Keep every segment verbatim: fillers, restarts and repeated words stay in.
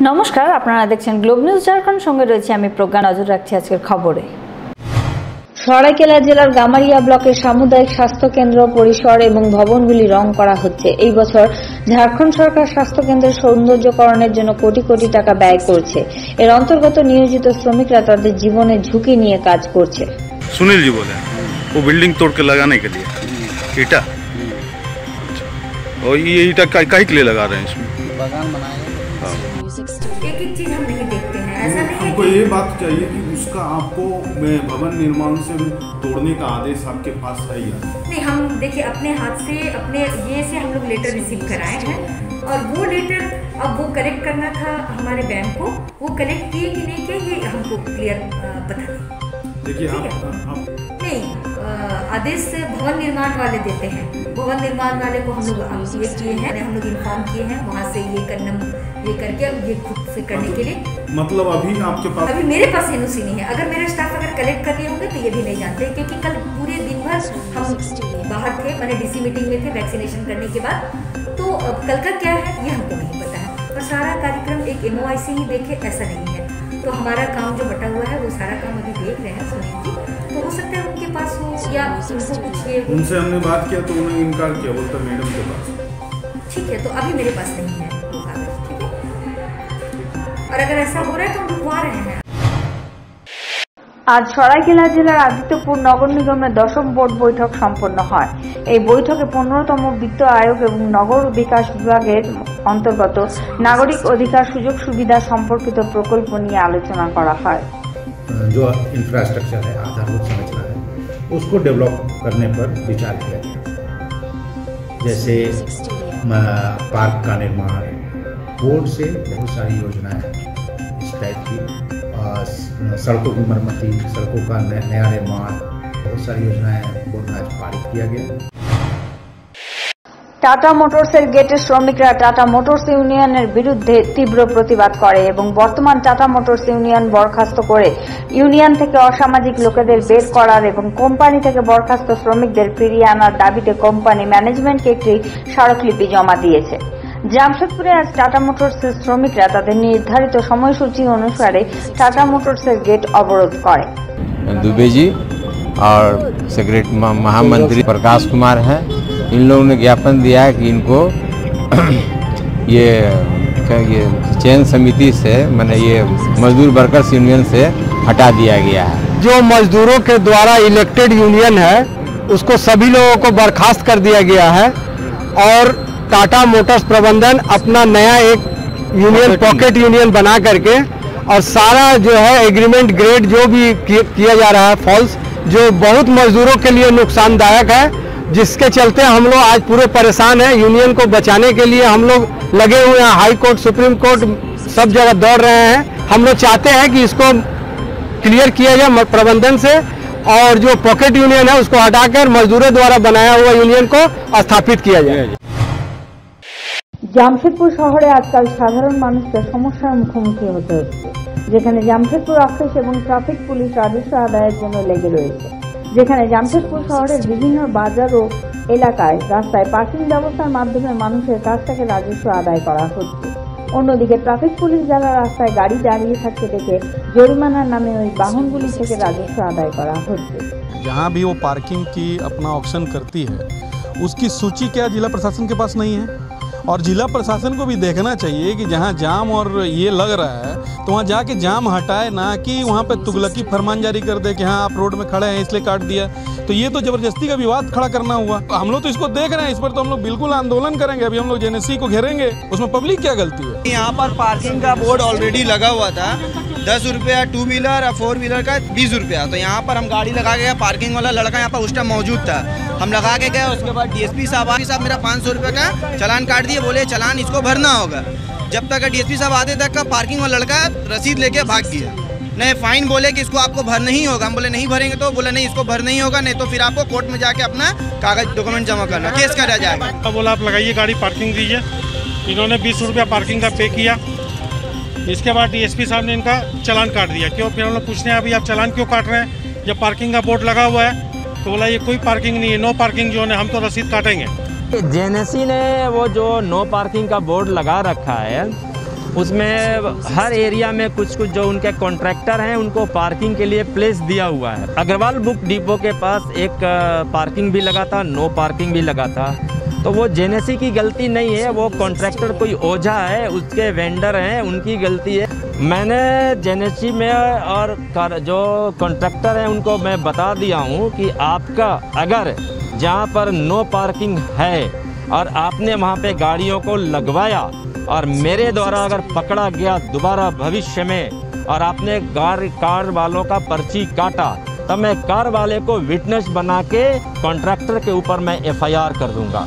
नमस्कार আপনারা দেখছেন গ্লোব নিউজ ঝাড়খণ্ড সঙ্গে রয়েছে আমি প্রজ্ঞা নজর রাখছি আজকের খবরে। সরাইকেলা জেলার গামারিয়া ব্লকের সামুদায়িক স্বাস্থ্য কেন্দ্র পরিসর এবং ভবনগুলি রং করা হচ্ছে। এই বছর ঝাড়খণ্ড সরকার স্বাস্থ্য কেন্দ্রের সৌন্দর্যকরণের জন্য কোটি কোটি টাকা ব্যয় করছে। এর অন্তর্গত নিয়োজিত শ্রমিকরা তাদের জীবনের ঝুঁকি নিয়ে কাজ করছে। सुनील जी बोले वो बिल्डिंग तोड़ के लगाने के लिए ईटा, और ये ईटा काहे के लिए लगा रहे हैं इसमें? बागान बनाएंगे। एक एक चीज हम नहीं देखते हैं, ऐसा नहीं है हमको ये बात चाहिए कि उसका आपको भवन निर्माण से तोड़ने का आदेश आपके पास है या नहीं। हम देखिए अपने हाथ से अपने ये से हम लोग लेटर रिसीव कराए हैं और वो लेटर अब वो कलेक्ट करना था हमारे बैंक को, वो कलेक्ट किए कि नहीं किए ये हमको क्लियर बता दें। देखिए आप, आप नहीं आदेश भवन निर्माण वाले देते हैं, भवन निर्माण वाले को हम लोग ये किए हैं, हम लोग इन्फॉर्म किए हैं वहाँ से ये करना ये करके ये खुद से करने के लिए। मतलब अभी आपके पास अभी मेरे पास एनओसी नहीं है। अगर मेरा स्टाफ अगर कलेक्ट कर लिए होंगे तो ये भी नहीं जानते, क्योंकि कल पूरे दिन भर हम बाहर थे, मैंने डीसी मीटिंग में थे वैक्सीनेशन करने के बाद, तो अब कल का क्या है ये हमको नहीं पता है। और सारा कार्यक्रम एक एमओआई से ही देखे ऐसा नहीं है, तो हमारा काम जो बटा हुआ है वो सारा काम अभी देख रहे हैं सुनील जी, तो हो सकता है उनके पास हो या उनको पूछिए। उनसे हमने बात किया तो उन्होंने इनकार किया, बोलता मैडम के पास। ठीक है, तो अभी मेरे पास नहीं है वो कागज, ठीक है। और अगर ऐसा हो रहा है तो हम रुकवा रहे हैं। আজ সরাইকেলা জেলার আদিত্যপুর নগর নিগমের দশম বোর্ড বৈঠক সম্পন্ন হয়। এই বৈঠকে পনেরোতম বিত্ত আয়োগ এবং নগর বিকাশ বিভাগের অন্তর্গত নাগরিক অধিকার সুযোগ সুবিধা সম্পর্কিত প্রকল্প নিয়ে আলোচনা করা হয়। जो इंफ्रास्ट्रक्चर है, आधारभूत संरचना है, उसको डेवलप करने पर विचार किया गया, जैसे पार्क का निर्माण, बोर्ड से बहुत सारी योजनाएं इस टाइप की, सड़कों की मरम्मती, सड़कों का नया निर्माण, बहुत सारी योजनाएं बोर्ड में आज पारित किया गया। টাটা মোটরসের গেটের শ্রমিকরা টাটা মোটরস ইউনিয়নের বিরুদ্ধে তীব্র প্রতিবাদ করে এবং বর্তমান টাটা মোটরস ইউনিয়ন বরখাস্ত করে ইউনিয়ন থেকে অসামাজিক লোকেদের বের করার এবং কোম্পানি থেকে বরখাস্ত শ্রমিকদের ফিরিয়ে আনার দাবিতে কোম্পানি ম্যানেজমেন্টকে একটি স্মারকলিপি জমা দিয়েছে। জামশেদপুরে আজ টাটা মোটরসের শ্রমিকরা তাদের নির্ধারিত সময়সূচি অনুসারে টাটা মোটরসের গেট অবরোধ করে। दुबे जी और सेक्रेटरी महामंत्री प्रकाश कुमार हैं, इन लोगों ने ज्ञापन दिया है कि इनको ये ये चयन समिति से मैंने ये मजदूर वर्कर्स यूनियन से हटा दिया गया है। जो मजदूरों के द्वारा इलेक्टेड यूनियन है उसको सभी लोगों को बर्खास्त कर दिया गया है और टाटा मोटर्स प्रबंधन अपना नया एक यूनियन पॉकेट यूनियन बना करके और सारा जो है एग्रीमेंट ग्रेड जो भी किया जा रहा है फॉल्स, जो बहुत मजदूरों के लिए नुकसानदायक है, जिसके चलते हम लोग आज पूरे परेशान हैं। यूनियन को बचाने के लिए हम लोग लगे हुए हैं, हाई कोर्ट सुप्रीम कोर्ट सब जगह दौड़ रहे हैं। हम लोग चाहते हैं कि इसको क्लियर किया जाए प्रबंधन से और जो पॉकेट यूनियन है उसको हटाकर मजदूरों द्वारा बनाया हुआ यूनियन को स्थापित किया जाए। জামশেদপুর শহরে আজকাল সাধারণ মানুষকে সমস্যার মুখোমুখি হতে হচ্ছে, যেখানে জামশেদপুর অফিস এবং ট্রাফিক পুলিশ রাজস্ব আদায়ের জন্য লেগে রয়েছে, যেখানে জামশেদপুর শহরের বিভিন্ন বাজার ও এলাকায় রাস্তায় পার্কিং ব্যবস্থার মাধ্যমে মানুষের কাছ থেকে রাজস্ব আদায় করা হচ্ছে। অন্যদিকে ট্রাফিক পুলিশ যারা রাস্তায় গাড়ি দাঁড়িয়ে থাকতে দেখে জরিমানার নামে ওই বাহনগুলি থেকে রাজস্ব আদায় করা হচ্ছে। जहाँ भी वो पार्किंग की अपना ऑप्शन करती है उसकी सूची क्या जिला प्रशासन के पास नहीं है, और जिला प्रशासन को भी देखना चाहिए कि जहाँ जाम और ये लग रहा है तो वहाँ जाके जाम हटाए, ना कि वहाँ पे तुगलकी फरमान जारी कर दे कि हाँ आप रोड में खड़े हैं इसलिए काट दिया। तो ये तो जबरदस्ती का विवाद खड़ा करना हुआ। हम लोग तो इसको देख रहे हैं, इस पर तो हम लोग बिल्कुल आंदोलन करेंगे। अभी हम लोग जेएनएससी को घेरेंगे, उसमें पब्लिक क्या गलती है? यहाँ पर पार्किंग का बोर्ड ऑलरेडी लगा हुआ था, दस रुपया टू व्हीलर और फोर व्हीलर का बीस रुपया। तो यहाँ पर हम गाड़ी लगा के गए, पार्किंग वाला लड़का यहाँ पर उस टाइम मौजूद था, हम लगा के गए। उसके बाद डीएसपी साहब साहब मेरा पाँच सौ रुपये का चालान काट दिए, बोले चालान इसको भरना होगा। जब तक डीएसपी साहब आते तक का पार्किंग वाला लड़का रसीद लेके भाग गया। नहीं फाइन बोले कि इसको आपको भर नहीं होगा, हम बोले नहीं भरेंगे, तो बोला नहीं इसको भर नहीं होगा, नहीं तो फिर आपको कोर्ट में जाके अपना कागज डॉक्यूमेंट जमा करना, केस करा जाएगा। बोला आप लगाइए गाड़ी पार्किंग दीजिए, इन्होंने बीस रुपया पार्किंग का पे किया। इसके बाद डीएसपी साहब ने इनका चालान काट दिया। क्यों? फिर हम लोग पूछने अभी आप चालान क्यों काट रहे हैं जब पार्किंग का बोर्ड लगा हुआ है? तो बोला ये कोई पार्किंग नहीं है, नो पार्किंग जोन है, हम तो रसीद काटेंगे। जेएनएससी ने वो जो नो पार्किंग का बोर्ड लगा रखा है उसमें हर एरिया में कुछ कुछ जो उनके कॉन्ट्रैक्टर हैं उनको पार्किंग के लिए प्लेस दिया हुआ है। अग्रवाल बुक डिपो के पास एक पार्किंग भी लगा था, नो पार्किंग भी लगा था। तो वो जेनेसी की गलती नहीं है, वो कॉन्ट्रैक्टर कोई ओझा है, उसके वेंडर हैं, उनकी गलती है। मैंने जेनेसी में और जो कॉन्ट्रैक्टर हैं उनको मैं बता दिया हूँ कि आपका अगर जहाँ पर नो पार्किंग है और आपने वहाँ पे गाड़ियों को लगवाया और मेरे द्वारा अगर पकड़ा गया दोबारा भविष्य में और आपने कार कार वालों का पर्ची काटा, तब मैं कार वाले को विटनेस बना के कॉन्ट्रैक्टर के ऊपर मैं एफ आई आर कर दूंगा।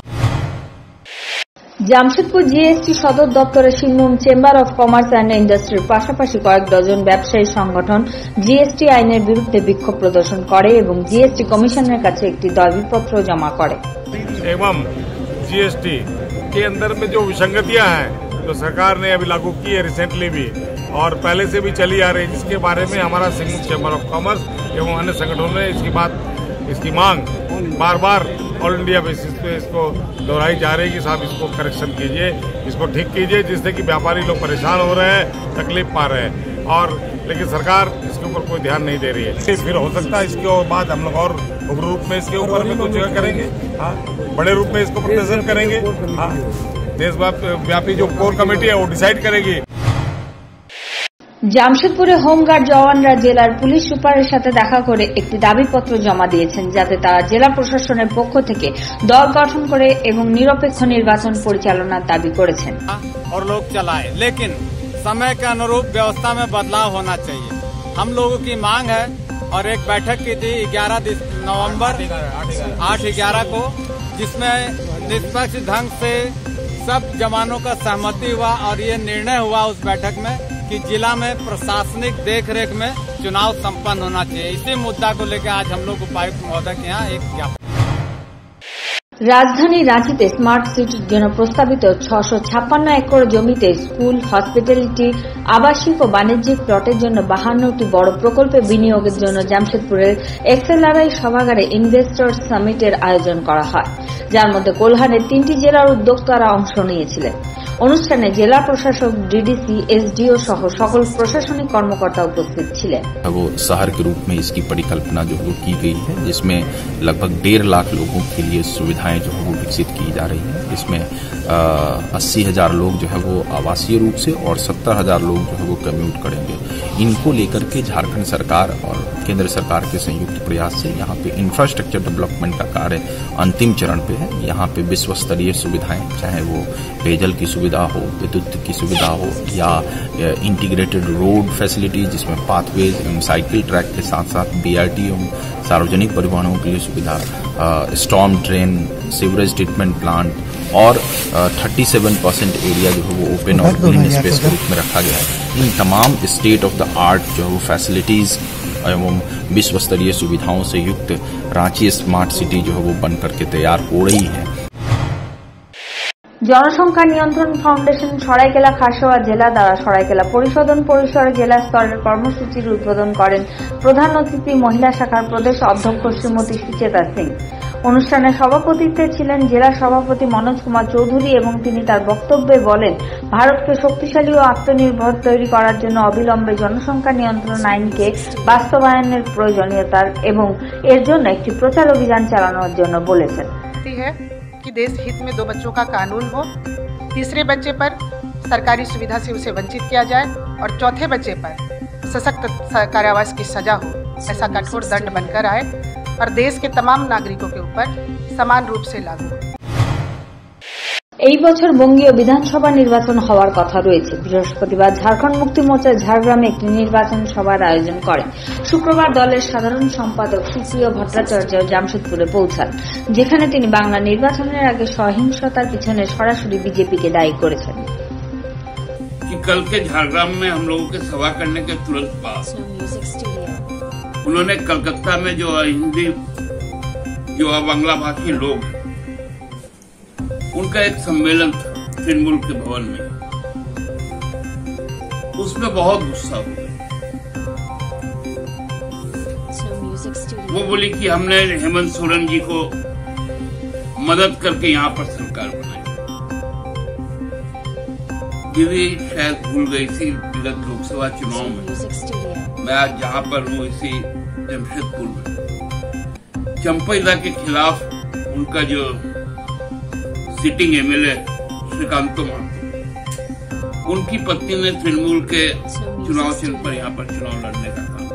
জামশেদপুর জিএসটি সদর দপ্তরে Singhbhum chamber of commerce and ইন্ডাস্ট্রির পাশাপাশি কয়েক ডজন ব্যবসায়ী সংগঠন জিএসটি আইনের বিরুদ্ধে বিক্ষোভ প্রদর্শন করে এবং জিএসটি কমিশনের কাছে একটি দাবিপত্র জমা করে। एवं जीएसटी के अंदर में जो विसंगतियां हैं जो सरकार ने अभी लागू की है रिसेंटली भी और पहले से भी चली आ रही है, जिसके बारे में हमारा सिंघभूम चैम्बर ऑफ कॉमर्स एवं अन्य संगठनों ने इसकी बात इसकी मांग बार बार ऑल इंडिया बेसिस पे इसको दोहराई जा रही है कि साहब इसको करेक्शन कीजिए, इसको ठीक कीजिए, जिससे कि व्यापारी लोग परेशान हो रहे हैं, तकलीफ पा रहे हैं और लेकिन सरकार इसके ऊपर कोई ध्यान नहीं दे रही है। फिर हो सकता है इसके बाद हम लोग और उग्र रूप में इसके ऊपर में कुछ जगह करेंगे, हाँ बड़े रूप में इसको प्रदर्शन करेंगे। हाँ देशव्यापी जो कोर कमेटी है वो डिसाइड करेगी। জামশেদপুরে হোমগার্ড জওয়ানরা জেলার পুলিশ সুপারের সাথে দেখা করে একটি দাবিপত্র জমা দিয়েছেন, যাতে তারা জেলা প্রশাসনের পক্ষ থেকে দল গঠন করে এবং নিরপেক্ষ নির্বাচন পরিচালনার দাবি করেছেন। और लोग चलाए, लेकिन समय के अनुरूप व्यवस्था में बदलाव होना चाहिए। हम लोगों की मांग है और एक बैठक की थी ग्यारह नवंबर आठ ग्यारह को, जिसमें निष्पक्ष ढंग से सब जवानों का सहमति हुआ और ये निर्णय हुआ उस बैठक में कि जिला में प्रशासनिक देखरेख में चुनाव संपन्न होना चाहिए। इसी मुद्दा को लेकर आज हम लोग उपायुक्त महोदय के यहाँ एक ज्ञापन। রাজধানী রাঁচিতে স্মার্ট সিটির জন্য প্রস্তাবিত ছশো ছাপ্পান্ন একর জমিতে স্কুল, হসপিটালিটি, আবাসিক ও বাণিজ্যিক প্লটের জন্য বাহান্নটি বড় প্রকল্পে বিনিয়োগের জন্য জামশেদপুরের এক্সএলআরআই সভাগারে ইনভেস্টর্স সামিটের আয়োজন করা হয়, যার মধ্যে কোলহানের তিনটি জেলার উদ্যোক্তারা অংশ নিয়েছিলেন। অনুষ্ঠানে জেলা প্রশাসক, ডিডিসি, এসডিও सह सकल प्रशासनिक कर्मकर्ता उपस्थित छिलेन। वो शहर के रूप में इसकी परिकल्पना जो है वो की गई है, जिसमें लगभग डेढ़ लाख लोगों के लिए सुविधाएं जो है वो विकसित की जा रही है। इसमें अस्सी हजार लोग जो है वो आवासीय रूप से और सत्तर हजार लोग जो है वो कम्यूट करेंगे। इनको लेकर के झारखंड सरकार और केंद्र सरकार के संयुक्त प्रयास से यहाँ पे इंफ्रास्ट्रक्चर डेवलपमेंट का कार्य अंतिम चरण पे है। यहाँ पे विश्व स्तरीय सुविधाएं, चाहे वो पेयजल की सुविधा हो, विद्युत की सुविधा हो या इंटीग्रेटेड रोड फैसिलिटी जिसमें पाथवेज एवं साइकिल ट्रैक के साथ साथ बीआरटी एवं सार्वजनिक परिवहनों के लिए सुविधा, storm drain, sewerage treatment plant और सैंतीस परसेंट एरिया जो है वो ओपन और ग्रीन स्पेस के रूप में रखा गया है। इन तमाम स्टेट ऑफ द आर्ट जो है वो फैसिलिटीज एवं विश्व स्तरीय सुविधाओं से युक्त रांची स्मार्ट सिटी जो है वो बन करके तैयार हो रही है। জনসংখ্যা নিয়ন্ত্রণ ফাউন্ডেশন সরাইকেলা খারসাওয়া জেলা দ্বারা সরাইকেলা পরিশোধন পরিসরে জেলা স্তরের কর্মসূচির উদ্বোধন করেন প্রধান অতিথি মহিলা শাখার প্রদেশ অধ্যক্ষ শ্রীমতী সুচেতা সিং। অনুষ্ঠানে সভাপতিত্বে ছিলেন জেলা সভাপতি মনোজ কুমার চৌধুরী এবং তিনি তার বক্তব্যে বলেন, ভারতকে শক্তিশালী ও আত্মনির্ভর তৈরি করার জন্য অবিলম্বে জনসংখ্যা নিয়ন্ত্রণ আইনকে বাস্তবায়নের প্রয়োজনীয়তার এবং এর জন্য একটি প্রচার অভিযান চালানোর জন্য বলেছেন। कि देश हित में दो बच्चों का कानून हो, तीसरे बच्चे पर सरकारी सुविधा से उसे वंचित किया जाए और चौथे बच्चे पर सशक्त कारावास की सजा हो, ऐसा कठोर दंड बनकर आए और देश के तमाम नागरिकों के ऊपर समान रूप से लागू हो। এই বছর বঙ্গীয় বিধানসভা নির্বাচন হওয়ার কথা রয়েছে। বৃহস্পতিবার ঝাড়খণ্ড মুক্তি মোর্চা ঝাড়গ্রামে একটি নির্বাচন সভার আয়োজন করেন। শুক্রবার দলের সাধারণ সম্পাদক সুপ্রিয় ভট্টাচার্য জামশেদপুরে পৌঁছান, যেখানে তিনি বাংলা নির্বাচনের আগে সহিংসতার পিছনে সরাসরি বিজেপিকে দায়ী করেছেন। कल के झारग्राम में हम लोगों के सभा करने के तुरंत बाद उन्होंने कलकत्ता में जो हिंदी जो बांग्ला भाषी लोग उनका एक सम्मेलन था तृणमूल के भवन में, उसमें बहुत गुस्सा हुआ। वो बोली कि हमने हेमंत सोरेन जी को मदद करके यहाँ पर सरकार बनाई। दीदी शायद भूल गई थी विगत लोकसभा चुनाव में मैं आज जहाँ पर हूँ इसी जमशेदपुर में चंपैदा के खिलाफ उनका जो सिटिंग एमएलए श्रीकांत महतो उनकी पत्नी ने तृणमूल के चुनाव चिन्ह पर यहाँ पर चुनाव लड़ने का काम।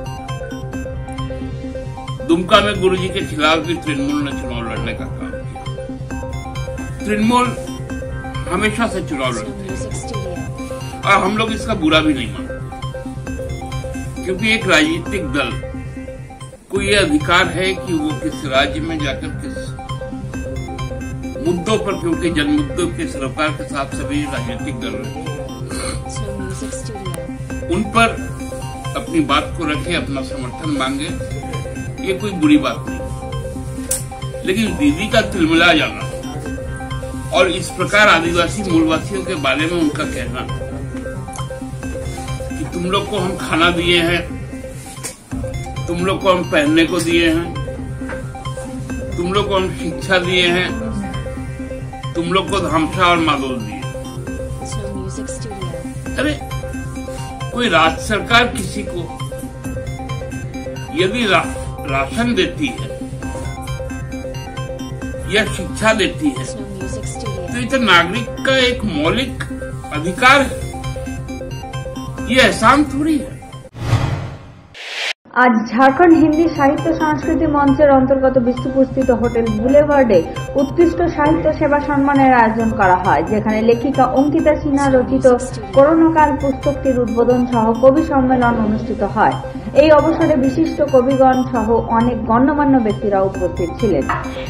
दुमका में गुरुजी के खिलाफ भी तृणमूल ने चुनाव लड़ने का काम किया। तृणमूल हमेशा से चुनाव लड़ते हैं और हम लोग इसका बुरा भी नहीं मानते, क्योंकि एक राजनीतिक दल को यह अधिकार है कि वो किस राज्य में जाकर किस मुद्दों पर, क्योंकि जन मुद्दों के सरोकार के साथ सभी राजनीतिक दल रहते हैं, उन पर अपनी बात को रखे, अपना समर्थन मांगे, ये कोई बुरी बात नहीं। लेकिन दीदी का तिलमिला जाना और इस प्रकार आदिवासी मूलवासियों के बारे में उनका कहना कि तुम लोग को हम खाना दिए हैं, तुम लोग को हम पहनने को दिए हैं, तुम लोग को हम शिक्षा दिए हैं, तुम लोग को धामसा और मादोल दिए। अरे कोई राज्य सरकार किसी को यदि रा, राशन देती है या शिक्षा देती है तो ये तो नागरिक का एक मौलिक अधिकार है, ये एहसान थोड़ी है। আজ ঝাড়খণ্ড হিন্দি সাহিত্য সংস্কৃতি মঞ্চের অন্তর্গত বিষ্ণুপুরস্থিত হোটেল বুলেভার্ডে উৎকৃষ্ট সাহিত্য সেবা সম্মানের আয়োজন করা হয়, যেখানে লেখিকা অঙ্কিতা সিনহা রচিত করোনাকাল পুস্তকটির উদ্বোধন সহ কবি সম্মেলন অনুষ্ঠিত হয়। এই অবসরে বিশিষ্ট কবিগণ সহ অনেক গণ্যমান্য ব্যক্তিরা উপস্থিত ছিলেন।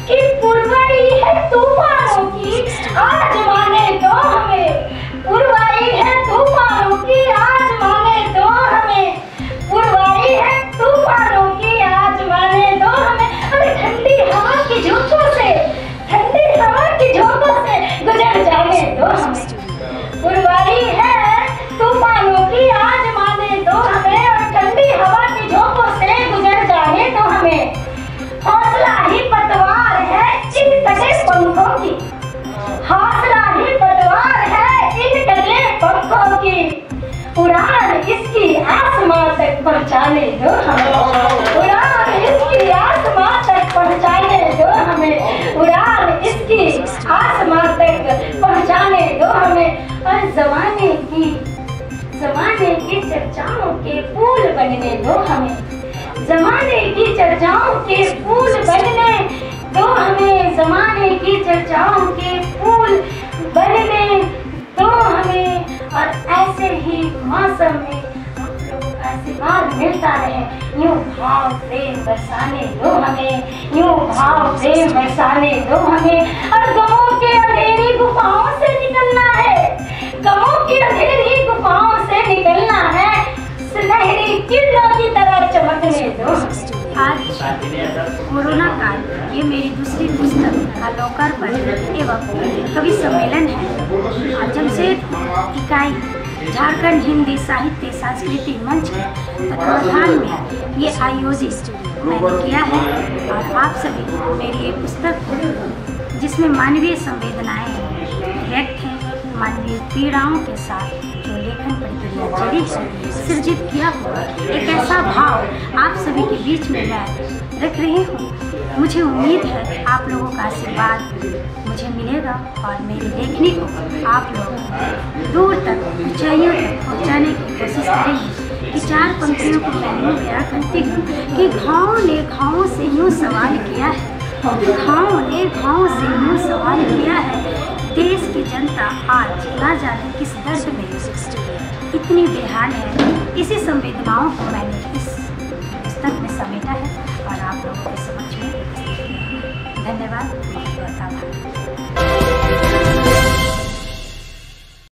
पुरवाई है तूफानों की आज माने दो हमें, अरे ठंडी हवा की झोंकों से, ठंडी हवा की झोंकों से गुजर जाने दो हमें। पुरवाई है तूफानों की आज माने दो हमें, और ठंडी हवा की झोंकों से गुजर जाने दो हमें। हौसला ही पतवार है इन कटे पंखों की, हौसला ही पतवार है इन कटे पंखों की, उड़ान इसकी आसमां तक पहुंचाने दो हमें, उड़ान इसकी आसमां तक पहुंचाने दो हमें, उड़ान इसकी आसमां तक पहुंचाने दो हमें। और जमाने की जमाने की चर्चाओं के फूल बनने दो हमें, जमाने की चर्चाओं के फूल बनने दो हमें, जमाने की चर्चाओं के फूल बनने दो हमें। और ऐसे ही मौसम में हम लोगों का आशीर्वाद मिलता रहे, यूं भाव प्रेम बरसाने दो हमें, यूं भाव प्रेम बरसाने दो हमें। और गमों के अंधेरी गुफाओं से निकलना है, गमों की अंधेरी गुफाओं से निकलना है, सुनहरी किरणों की तरह चमकने दो। आज कोरोना काल ये मेरी दूसरी पुस्तक का लोकार्पण एवं कवि सम्मेलन है। जमशेद इकाई झारखंड हिंदी साहित्य सांस्कृतिक मंच के तत्वाधान में ये आयोजित मैंने किया है। और आप सभी मेरी ये पुस्तक जिसमें मानवीय संवेदनाएं व्यक्त हैं, मानवीय पीड़ाओं के साथ जो लेखन प्रक्रिया जड़ी है, सृजित किया हुआ एक ऐसा भाव आप सभी के बीच में मैं रख रही हूँ। मुझे उम्मीद है आप लोगों का आशीर्वाद मुझे मिलेगा और मेरी लेखनी को आप लोग दूर तक ऊंचाइयों तक पहुँचाने की कोशिश करेंगे। कि चार पंक्तियों को मैंने बयां करती हूँ कि घाव ने घावों से यूँ सवाल किया है, घाव ने घावों से यूँ सवाल किया है, देश की जनता आज ना जाने किस दर्द में इतनी बेहाल है। इसी संवेदनाओं को मैंने इस पुस्तक में समेटा है।